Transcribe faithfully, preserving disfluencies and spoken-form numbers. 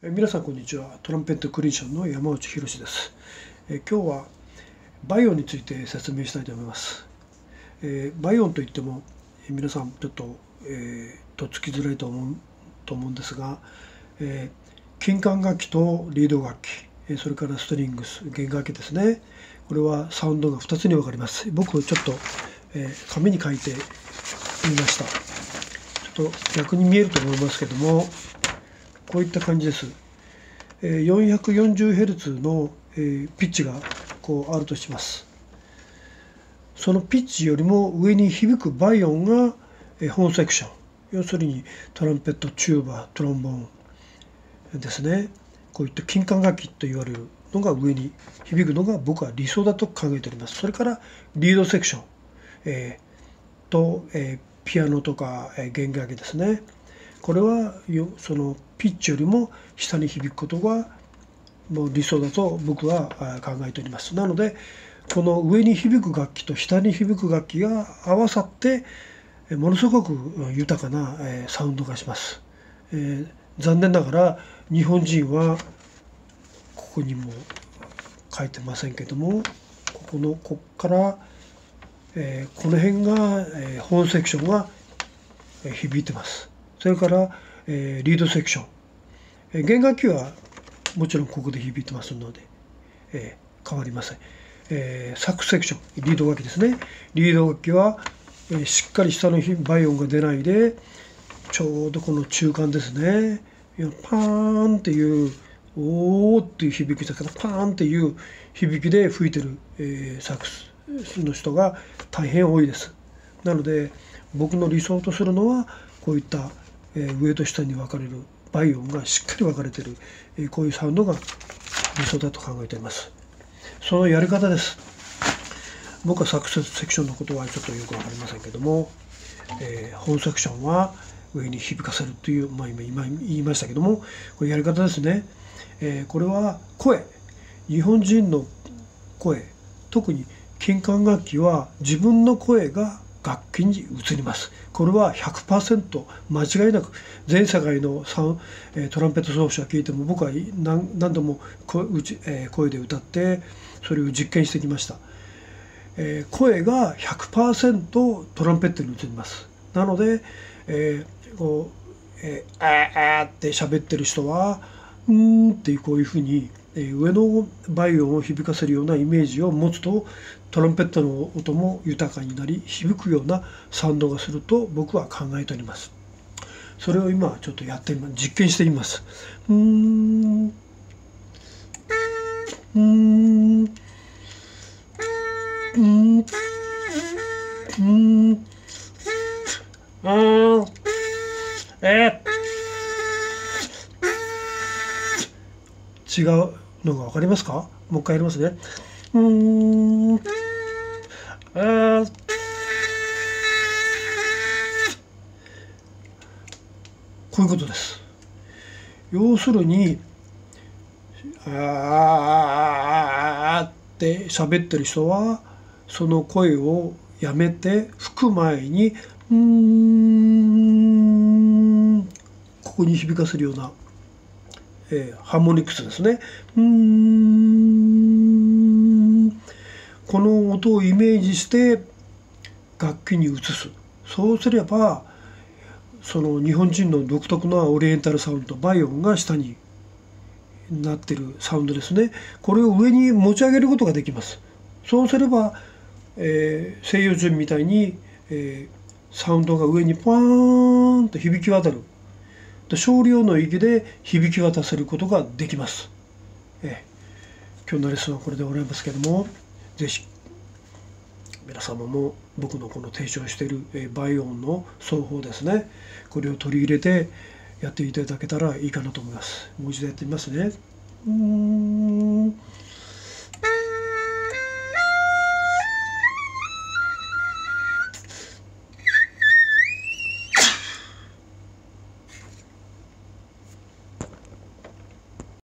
え皆さんこんにちは。トランペットクリーションの山内博です。え今日はバイオンについて説明したいと思います。えバイオンといってもえ皆さんちょっと、えー、とっつきづらいと思うと思うんですが、えー、金管楽器とリード楽器、えそれからストリングス、弦楽器ですね。これはサウンドがふたつに分かります。僕ちょっと、えー、紙に書いてみました。ちょっと逆に見えると思いますけども、こういった感じです。よんひゃくよんじゅうヘルツ のピッチがこうあるとします。そのピッチよりも上に響くバイオンが本セクション。要するにトランペット、チューバ、トロンボーンですね。こういった金管楽器と言われるのが上に響くのが僕は理想だと考えております。それからリードセクション、えー、と、えー、ピアノとか、えー、弦楽器ですね。これはそのピッチよりも下に響くことがもう理想だと僕は考えております。なのでこの上に響く楽器と下に響く楽器が合わさってものすごく豊かなサウンドがします。えー、残念ながら日本人はここにも書いてませんけども、ここのこっから、えー、この辺が、えー、本セクションが響いてます。それから、えー、リードセクション、えー、弦楽器はもちろんここで響いてますので、えー、変わりません。えー、サックスセクション、リード楽器ですね。リード楽器は、えー、しっかり下のバイオンが出ないで、ちょうどこの中間ですね。パーンっていう、おーっていう響きだから、パーンっていう響きで吹いてる、えー、サックスの人が大変多いです。なので、僕の理想とするのは、こういった、えー、上と下に分かれるバイオンがしっかり分かれてる、えー、こういうサウンドが理想だと考えています。そのやり方です。僕はサクセスセクションのことはちょっとよく分かりませんけども、えー、本セクションは上に響かせるという、まあ、今今言いましたけども、これやり方ですね。えー、これは声、日本人の声、特に金管楽器は自分の声が楽器に移ります。これは ひゃくパーセント 間違いなく全世界のトランペット奏者が聴いても僕は 何, 何度も 声, 声で歌ってそれを実験してきました。えー、声が ひゃくパーセント トランペットに移ります。なので、えー、こう、えー、あーあーって喋ってる人はうーんっていうこういうふうに上のバイオンを響かせるようなイメージを持つとトランペットの音も豊かになり響くようなサウンドがすると僕は考えております。それを今ちょっとやってみます。実験してみます。うーんうーんうーんうーんあーえー、違うのが分かりますか？もう一回やりますね。うーんあーこういうことです。要するにあーあーあーって喋ってる人はその声をやめて吹く前にうーんここに響かせるような、えー、ハーモニクスですね。うーんこの音をイメージして楽器に移す。そうすればその日本人の独特なオリエンタルサウンド、バイオンが下になってるサウンドですね。これを上に持ち上げることができます。そうすれば、えー、西洋人みたいに、えー、サウンドが上にパーンと響き渡る。少量の息で響き渡せることができます。えー、今日のレッスンはこれで終わりますけども、ぜひ皆様も僕のこの提唱しているバイオンの奏法ですね、これを取り入れてやっていただけたらいいかなと思います。もう一度やってみますね。うーん